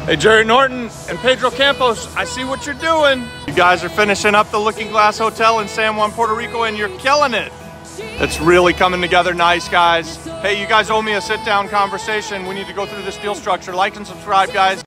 Hey, Jerry Norton and Pedro Campos, I see what you're doing. You guys are finishing up the Looking Glass Hotel in San Juan, Puerto Rico, and you're killing it. It's really coming together nice, guys. Hey, you guys owe me a sit-down conversation. We need to go through this deal structure. Like and subscribe, guys.